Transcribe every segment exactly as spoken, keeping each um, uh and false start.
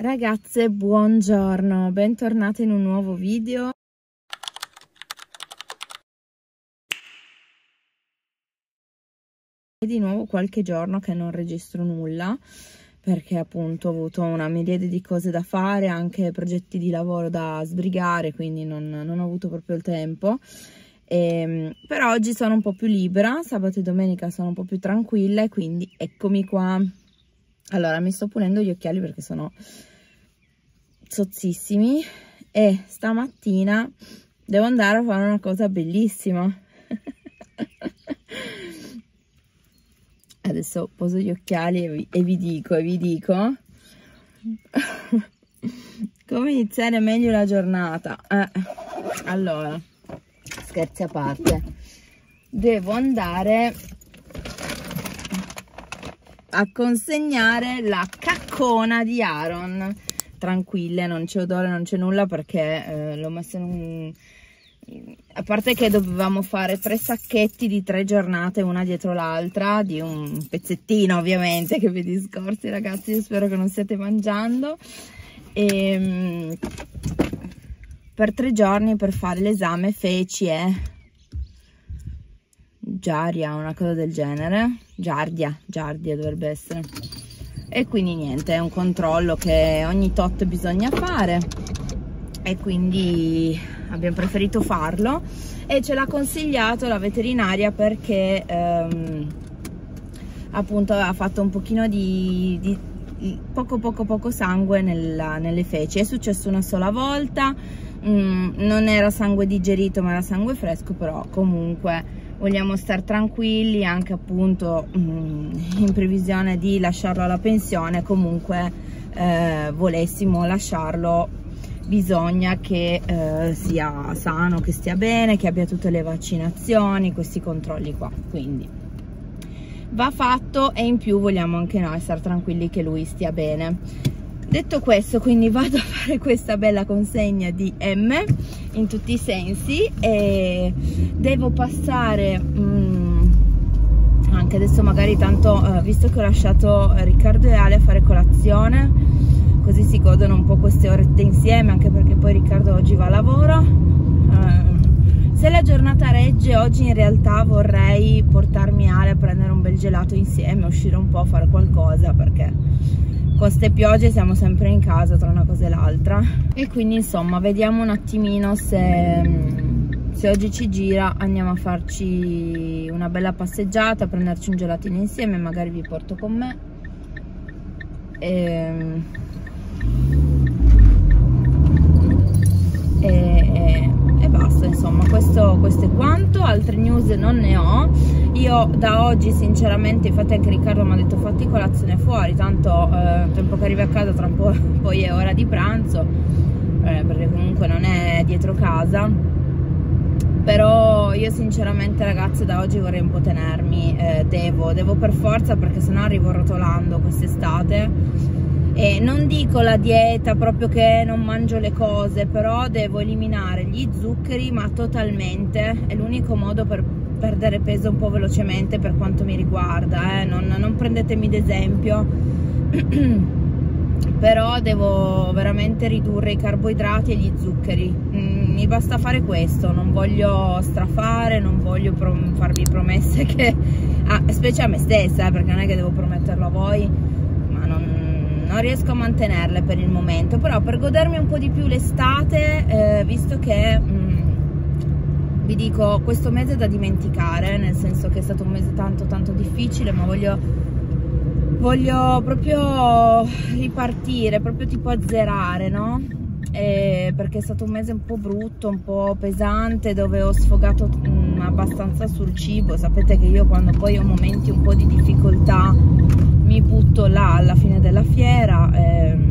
Ragazze, buongiorno, bentornate in un nuovo video. È di nuovo qualche giorno che non registro nulla, perché appunto ho avuto una miriade di cose da fare, anche progetti di lavoro da sbrigare, quindi non, non ho avuto proprio il tempo. E, però oggi sono un po' più libera, sabato e domenica sono un po' più tranquilla, quindi eccomi qua. Allora, mi sto pulendo gli occhiali perché sono sozzissimi e stamattina devo andare a fare una cosa bellissima. Adesso poso gli occhiali e vi, e vi dico, e vi dico come iniziare meglio la giornata. Eh, allora, scherzi a parte, devo andare a consegnare la caccona di Aaron. Tranquille, non c'è odore, non c'è nulla, perché eh, l'ho messo in un... a parte che dovevamo fare tre sacchetti di tre giornate una dietro l'altra, di un pezzettino ovviamente, che vedi scorsi ragazzi, io spero che non stiate mangiando, e per tre giorni per fare l'esame feci e Giaria, una cosa del genere, Giardia, Giardia dovrebbe essere. E quindi niente, è un controllo che ogni tot bisogna fare e quindi abbiamo preferito farlo, e ce l'ha consigliato la veterinaria perché ehm, appunto aveva fatto un pochino di, di poco poco poco sangue nella, nelle feci. È successo una sola volta, mm, non era sangue digerito ma era sangue fresco, però comunque vogliamo star tranquilli, anche appunto in previsione di lasciarlo alla pensione. Comunque eh, volessimo lasciarlo, bisogna che eh, sia sano, che stia bene, che abbia tutte le vaccinazioni, questi controlli qua, quindi va fatto, e in più vogliamo anche noi star tranquilli che lui stia bene. Detto questo, quindi vado a fare questa bella consegna di M in tutti i sensi, e devo passare mm, anche adesso magari tanto eh, visto che ho lasciato Riccardo e Ale a fare colazione, così si godono un po' queste orette insieme, anche perché poi Riccardo oggi va a lavoro. Eh, se la giornata regge, oggi in realtà vorrei portarmi Ale a prendere un bel gelato insieme, uscire un po' a fare qualcosa, perché con ste piogge siamo sempre in casa tra una cosa e l'altra. E quindi insomma vediamo un attimino se, se oggi ci gira, andiamo a farci una bella passeggiata, a prenderci un gelatino insieme, magari vi porto con me. E, e, e, e basta, insomma questo, questo è quanto. Altre news non ne ho. Io da oggi sinceramente, infatti anche Riccardo mi ha detto fatti colazione fuori, tanto eh, tempo che arrivi a casa tra un po' poi è ora di pranzo, eh, perché comunque non è dietro casa. Però io sinceramente ragazze da oggi vorrei un po' tenermi, eh, devo, devo per forza, perché sennò arrivo rotolando quest'estate. E non dico la dieta, proprio che non mangio le cose, però devo eliminare gli zuccheri, ma totalmente. È l'unico modo per perdere peso un po' velocemente, per quanto mi riguarda, eh. non, non prendetemi d'esempio. Però devo veramente ridurre i carboidrati e gli zuccheri. Mm, mi basta fare questo, non voglio strafare, non voglio prom farvi promesse che ah, specie a me stessa, eh, perché non è che devo prometterlo a voi, ma non, non riesco a mantenerle per il momento. Però per godermi un po' di più l'estate, eh, visto che mm, vi dico, questo mese è da dimenticare, nel senso che è stato un mese tanto tanto difficile, ma voglio, voglio proprio ripartire, proprio tipo azzerare, no? E perché è stato un mese un po' brutto, un po' pesante, dove ho sfogato mh, abbastanza sul cibo. Sapete che io quando poi ho momenti un po' di difficoltà mi butto là alla fine della fiera, ehm,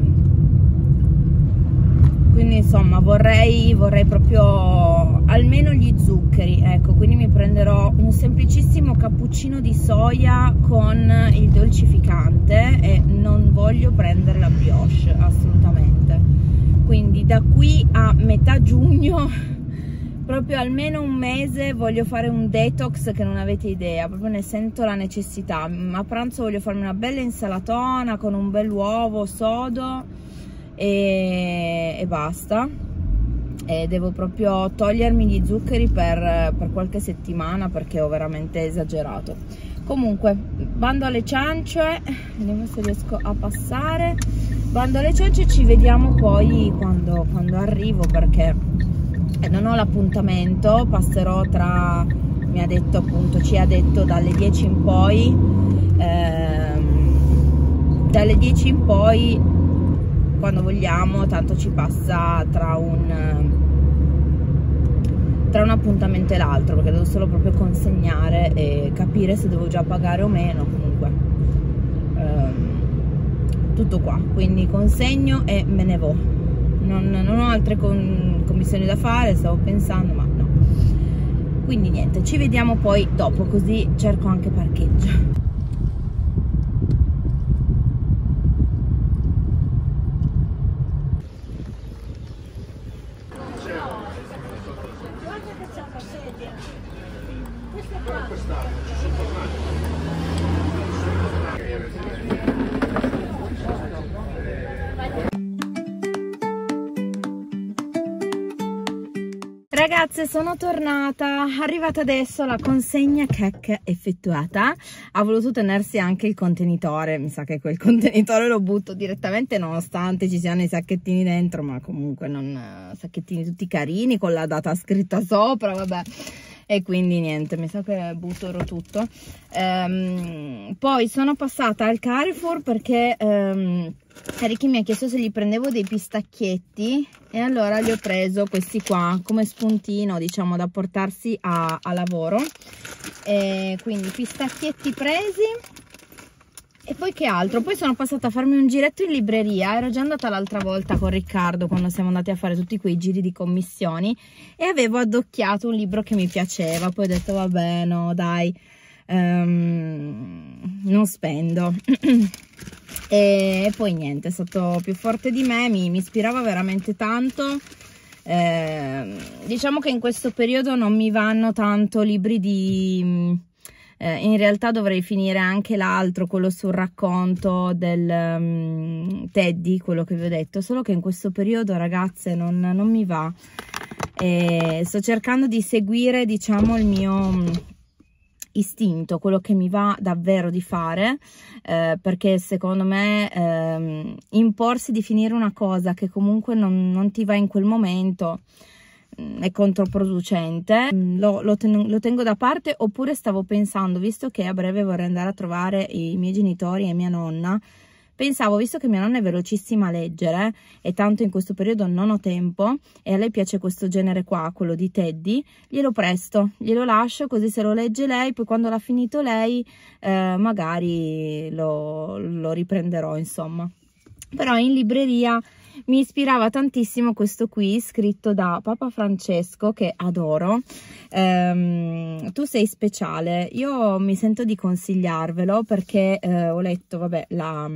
quindi insomma vorrei, vorrei proprio almeno gli zuccheri, ecco. Quindi mi prenderò un semplicissimo cappuccino di soia con il dolcificante, e non voglio prendere la brioche assolutamente. Quindi da qui a metà giugno, proprio almeno un mese, voglio fare un detox che non avete idea, proprio ne sento la necessità. A pranzo voglio farmi una bella insalatona con un bel uovo sodo e, e basta. E devo proprio togliermi gli zuccheri per, per qualche settimana, perché ho veramente esagerato. Comunque, bando alle ciance, vediamo se riesco a passare. Bando alle ciance, ci vediamo poi quando, quando arrivo, perché non ho l'appuntamento. Passerò tra, mi ha detto appunto, ci ha detto dalle dieci in poi, ehm, dalle dieci in poi, quando vogliamo, tanto ci passa tra un tra un appuntamento e l'altro, perché devo solo proprio consegnare e capire se devo già pagare o meno. Comunque ehm, tutto qua, quindi consegno e me ne vo. Non, non ho altre con, commissioni da fare, stavo pensando, ma no. Quindi niente, ci vediamo poi dopo, così cerco anche parcheggio. Ragazze, sono tornata, arrivata adesso la consegna C E C effettuata. Ha voluto tenersi anche il contenitore, mi sa che quel contenitore lo butto direttamente, nonostante ci siano i sacchettini dentro, ma comunque non sacchettini tutti carini con la data scritta sopra, vabbè. E quindi niente, mi sa che butto tutto. Ehm, poi sono passata al Carrefour perché ehm, Ricky mi ha chiesto se gli prendevo dei pistacchietti, e allora gli ho preso questi qua come spuntino, diciamo, da portarsi a, a lavoro. E quindi pistacchietti presi. E poi che altro? Poi sono passata a farmi un giretto in libreria. Ero già andata l'altra volta con Riccardo, quando siamo andati a fare tutti quei giri di commissioni, e avevo addocchiato un libro che mi piaceva. Poi ho detto vabbè, no dai, um, non spendo. E poi niente, è stato più forte di me, mi, mi ispirava veramente tanto. Eh, diciamo che in questo periodo non mi vanno tanto libri di... Eh, in realtà dovrei finire anche l'altro, quello sul racconto del um, Teddy, quello che vi ho detto, solo che in questo periodo, ragazze, non, non mi va. E sto cercando di seguire, diciamo, il mio um, istinto, quello che mi va davvero di fare, eh, perché secondo me eh, imporsi di finire una cosa che comunque non, non ti va in quel momento è controproducente. Lo, lo, ten, lo tengo da parte, oppure stavo pensando, visto che a breve vorrei andare a trovare i miei genitori e mia nonna, pensavo, visto che mia nonna è velocissima a leggere e tanto in questo periodo non ho tempo, e a lei piace questo genere qua, quello di Teddy, glielo presto, glielo lascio, così se lo legge lei, poi quando l'ha finito lei eh, magari lo, lo riprenderò, insomma. Però in libreria mi ispirava tantissimo questo qui, scritto da Papa Francesco, che adoro. ehm, Tu sei speciale. Io mi sento di consigliarvelo perché eh, ho letto, vabbè, la,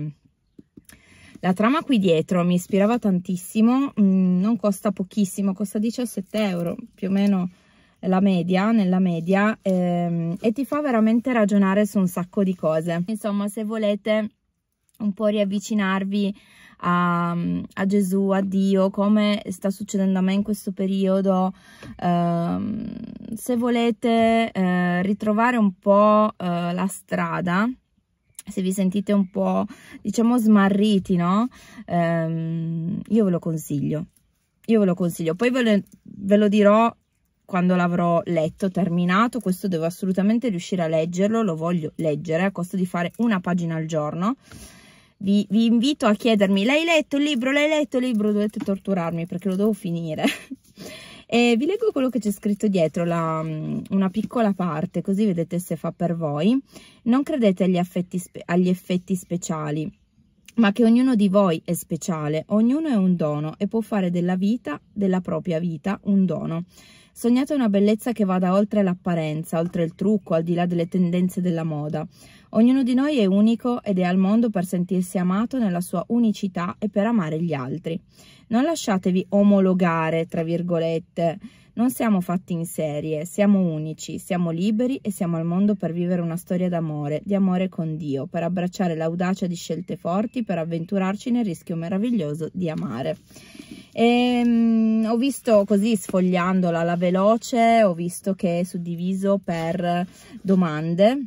la trama qui dietro mi ispirava tantissimo. mm, Non costa pochissimo, costa diciassette euro, più o meno la media, nella media, ehm, e ti fa veramente ragionare su un sacco di cose. Insomma, se volete un po' riavvicinarvi A, a Gesù, a Dio, come sta succedendo a me in questo periodo, ehm, se volete eh, ritrovare un po' eh, la strada, se vi sentite un po', diciamo, smarriti, no? Ehm, io ve lo consiglio, io ve lo consiglio, poi ve lo, ve lo dirò quando l'avrò letto, terminato. Questo devo assolutamente riuscire a leggerlo, lo voglio leggere a costo di fare una pagina al giorno. Vi, vi invito a chiedermi, l'hai letto il libro, l'hai letto il libro? Dovete torturarmi perché lo devo finire. E vi leggo quello che c'è scritto dietro, la, una piccola parte, così vedete se fa per voi. Non credete agli, affetti, agli effetti speciali, ma che ognuno di voi è speciale. Ognuno è un dono e può fare della vita, della propria vita, un dono. Sognate una bellezza che vada oltre l'apparenza, oltre il trucco, al di là delle tendenze della moda. Ognuno di noi è unico ed è al mondo per sentirsi amato nella sua unicità e per amare gli altri. Non lasciatevi omologare, tra virgolette. Non siamo fatti in serie, siamo unici, siamo liberi e siamo al mondo per vivere una storia d'amore, di amore con Dio, per abbracciare l'audacia di scelte forti, per avventurarci nel rischio meraviglioso di amare. E, um, ho visto così, sfogliandola alla veloce, ho visto che è suddiviso per domande.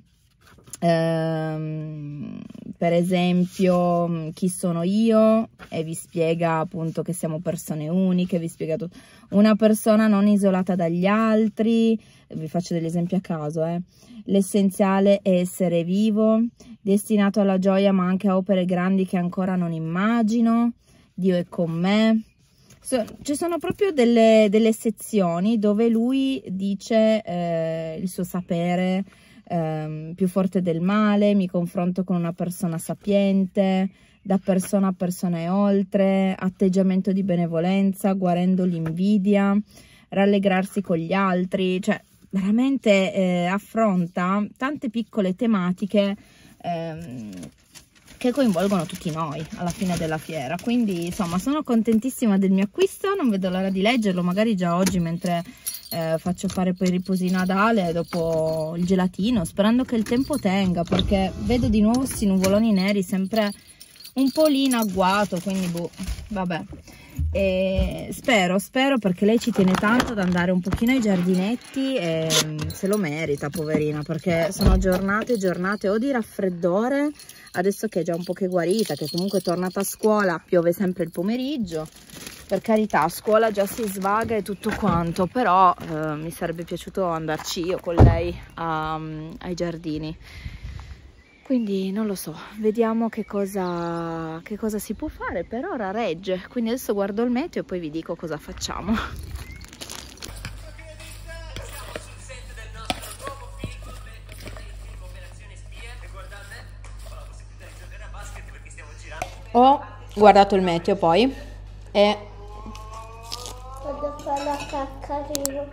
Um, per esempio, chi sono io, e vi spiega appunto che siamo persone uniche, vi spiega tutto. Una persona non isolata dagli altri, vi faccio degli esempi a caso, eh. L'essenziale è essere vivo, destinato alla gioia ma anche a opere grandi che ancora non immagino, Dio è con me. So, ci sono proprio delle, delle sezioni dove lui dice eh, il suo sapere, ehm, più forte del male, mi confronto con una persona sapiente, da persona a persona e oltre, atteggiamento di benevolenza, guarendo l'invidia, rallegrarsi con gli altri, cioè veramente eh, affronta tante piccole tematiche ehm, che coinvolgono tutti noi alla fine della fiera. Quindi insomma sono contentissima del mio acquisto, non vedo l'ora di leggerlo, magari già oggi mentre eh, faccio fare poi il riposino ad Ale dopo il gelatino, sperando che il tempo tenga, perché vedo di nuovo questi nuvoloni neri sempre un po' lì in agguato, quindi boh, vabbè. E spero, spero, perché lei ci tiene tanto ad andare un pochino ai giardinetti e se lo merita, poverina, perché sono giornate e giornate o di raffreddore, adesso che è già un po' che guarita, che comunque è tornata a scuola, piove sempre il pomeriggio, per carità, a scuola già si svaga e tutto quanto, però eh, mi sarebbe piaciuto andarci io con lei a, ai giardini. Quindi non lo so, vediamo che cosa, che cosa si può fare. Per ora regge, quindi adesso guardo il meteo e poi vi dico cosa facciamo. Ho guardato il meteo poi e vado a fare la cacca, arrivo.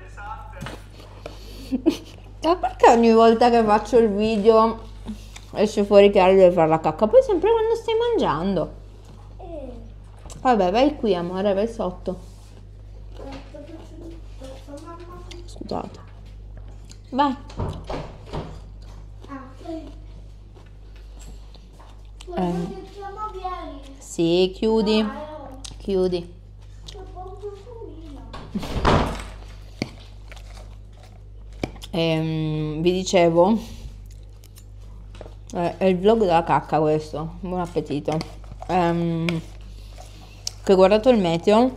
Ma perché ogni volta che faccio il video esce fuori che Ale deve fare la cacca? Poi sempre quando stai mangiando. Eh. Vabbè, vai qui amore, vai sotto. Scusate. Vai. Ah, poi. Eh. Guarda, vieni. Sì, chiudi. Dai, oh. Chiudi. C'è un po' di profumino. Ehm, vi dicevo, eh, è il vlog della cacca questo, buon appetito. Ehm, che ho guardato il meteo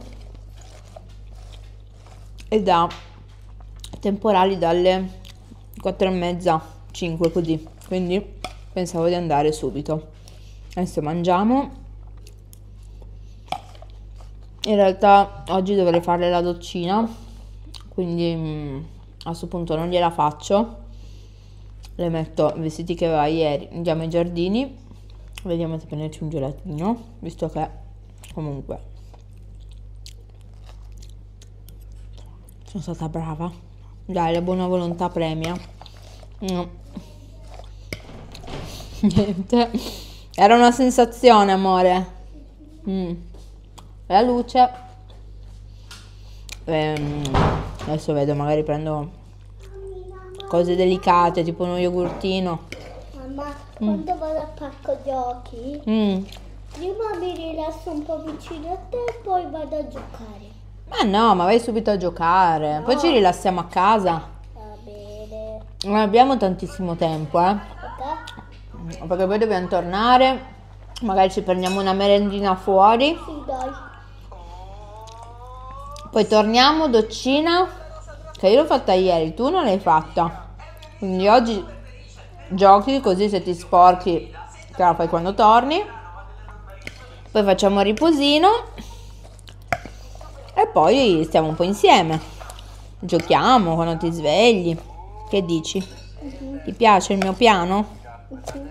e da temporali dalle quattro e mezza, cinque così, quindi pensavo di andare subito. Adesso mangiamo. In realtà oggi dovrei farle la doccina, quindi mh, a questo punto non gliela faccio, le metto i vestiti che aveva ieri, andiamo ai giardini, vediamo se prenderci un gelatino, visto che comunque sono stata brava. Dai, la buona volontà premia. No. Niente, era una sensazione, amore. Mm. La luce. Ehm, adesso vedo, magari prendo cose delicate, tipo uno yogurtino. Mamma, quando mm. vado a parco giochi, mm. prima mi rilasso un po' vicino a te e poi vado a giocare. Ma no, ma vai subito a giocare, no. Poi ci rilassiamo a casa. Va bene. Non abbiamo tantissimo tempo, eh. Perché? Perché poi dobbiamo tornare, magari ci prendiamo una merendina fuori. Sì, dai. Poi torniamo, doccina, che io l'ho fatta ieri, tu non l'hai fatta. Quindi oggi giochi, così se ti sporchi te la fai quando torni. Poi facciamo il riposino e poi stiamo un po' insieme. Giochiamo quando ti svegli. Che dici? Uh-huh. Ti piace il mio piano? Uh-huh.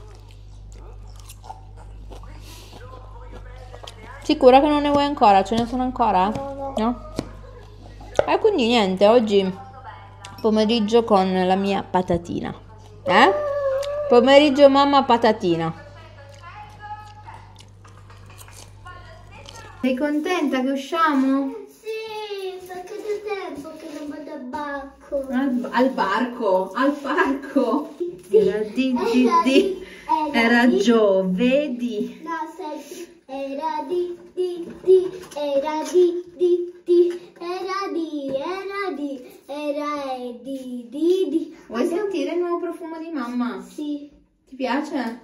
Sicura che non ne vuoi ancora? Ce ne sono ancora? No, no. No? E quindi niente, oggi pomeriggio con la mia patatina. Eh? Pomeriggio mamma patatina. Sei contenta che usciamo? Sì, perché c'è tempo che non vado al barco. Al, al parco, al parco. Sì, Era di, di, di. Era di. giovedì. No, senti, era di, di, di, era di, di, di, era di, era di, era di, di, di. Vuoi sentire il nuovo profumo di mamma? Sì. Ti piace?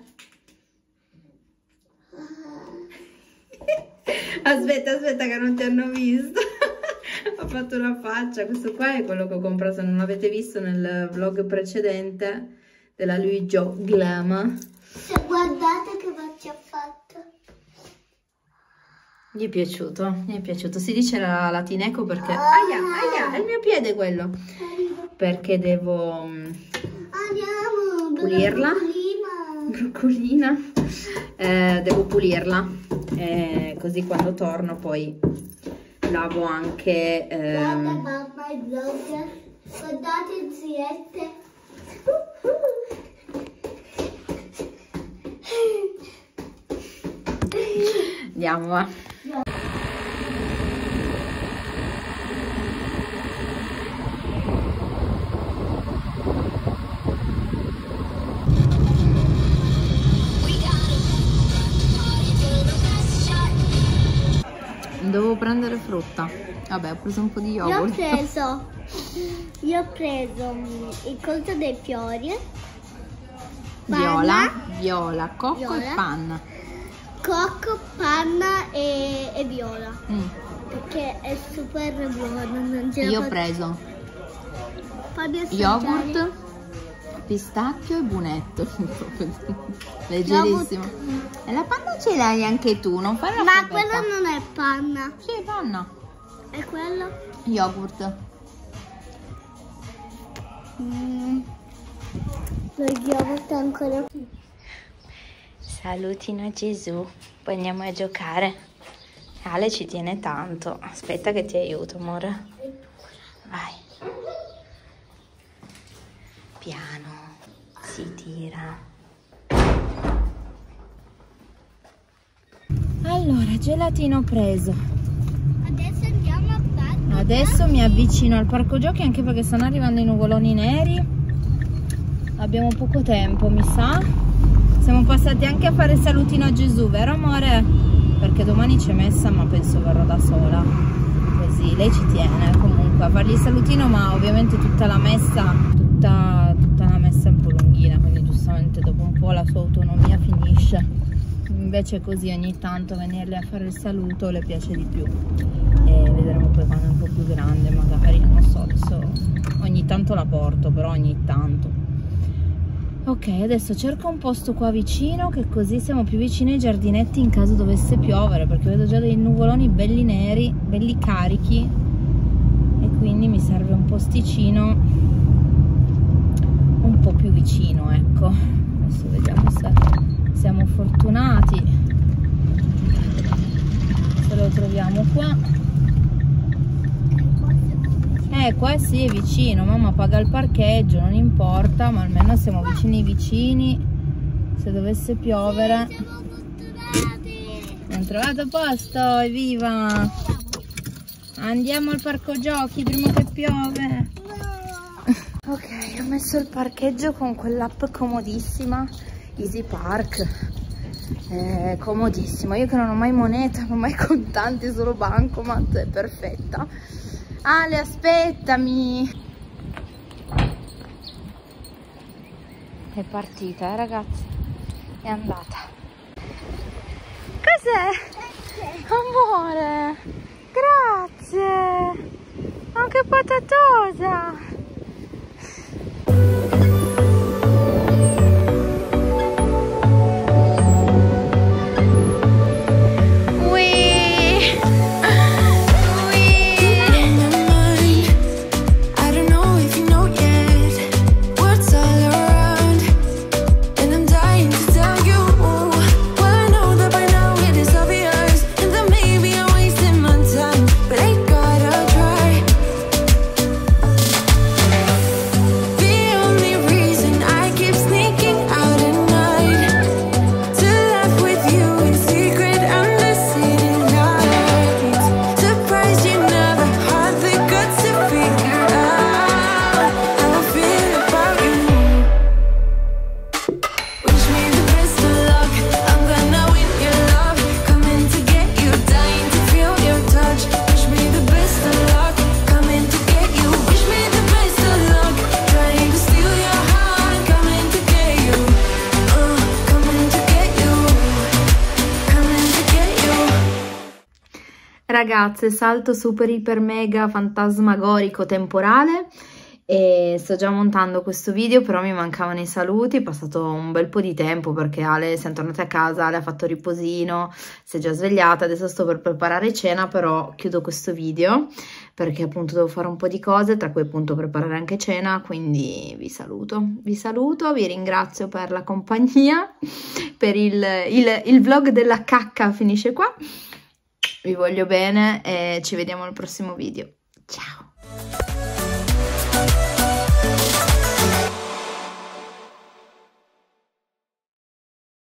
Aspetta, aspetta che non ti hanno visto. Ho fatto una faccia. Questo qua è quello che ho comprato, se non l'avete visto nel vlog precedente, della Louis Jo Glam. Se guardate che faccia ha fatto. Gli è piaciuto, gli è piaciuto. Si dice la latineco perché... Aia, aia, è il mio piede quello. Perché devo Andiamo, pulirla. broccolina. Broccolina. Eh, devo pulirla. Eh, così quando torno poi lavo anche... Guarda ehm, mamma il vlog. Guardate ziette. Andiamo, va. Devo prendere frutta. Vabbè, ho preso un po' di Io ho yogurt. preso, io ho preso mm, il colto dei fiori, Viola, panna, viola, cocco Viola. e panna. cocco, panna e, e viola. Mm. Perché è super buono, non ce la Io ho faccio- preso Fammi assaggiare. yogurt, pistacchio e bunetto. Leggerissimo. E la panna ce l'hai anche tu, non fare la Ma furbetta. quello non è panna, Sì, è panna. è quello? Yogurt. Mm. Lo yogurt ancora più. Salutino a Gesù, poi andiamo a giocare. Ale ci tiene tanto. Aspetta che ti aiuto, amore. Vai. Piano, si tira. Allora, gelatino preso. Adesso andiamo a fare. Adesso mi avvicino al parco giochi anche perché stanno arrivando i nuvoloni neri. Abbiamo poco tempo, mi sa. Siamo passati anche a fare il salutino a Gesù, vero amore? Perché domani c'è messa, ma penso verrò da sola. Così, lei ci tiene comunque a fargli il salutino, ma ovviamente tutta la messa, tutta, tutta la messa è un po' lunghina, quindi giustamente dopo un po' la sua autonomia finisce. Invece così ogni tanto venirle a fare il saluto le piace di più. E vedremo poi quando è un po' più grande, magari, non so, adesso ogni tanto la porto, però ogni tanto. Ok, adesso cerco un posto qua vicino, che così siamo più vicini ai giardinetti in caso dovesse piovere, perché vedo già dei nuvoloni belli neri, belli carichi, e quindi mi serve un posticino un po' più vicino, ecco. Adesso vediamo se siamo fortunati, se lo troviamo qua. Eh, qua sì, è vicino, mamma paga il parcheggio, non importa, ma almeno siamo vicini vicini, se dovesse piovere. Siamo fortunati. Abbiamo trovato posto, evviva! Andiamo al parco giochi prima che piove. No. Ok, ho messo il parcheggio con quell'app comodissima, Easy Park. È comodissimo, io che non ho mai moneta, non ho mai contanti, solo bancomat, è perfetta. Ale, aspettami! È partita, eh ragazzi? È andata. Cos'è? Amore! Grazie! Ma che patatosa! Ragazze, salto super iper mega fantasmagorico temporale e sto già montando questo video, però mi mancavano i saluti. È passato un bel po' di tempo perché Ale, siamo tornate a casa, Ale ha fatto riposino, si è già svegliata, adesso sto per preparare cena, però chiudo questo video perché appunto devo fare un po' di cose, tra cui appunto preparare anche cena, quindi vi saluto, vi saluto, vi ringrazio per la compagnia, per il, il, il vlog della cacca finisce qua. Vi voglio bene e ci vediamo al prossimo video. Ciao!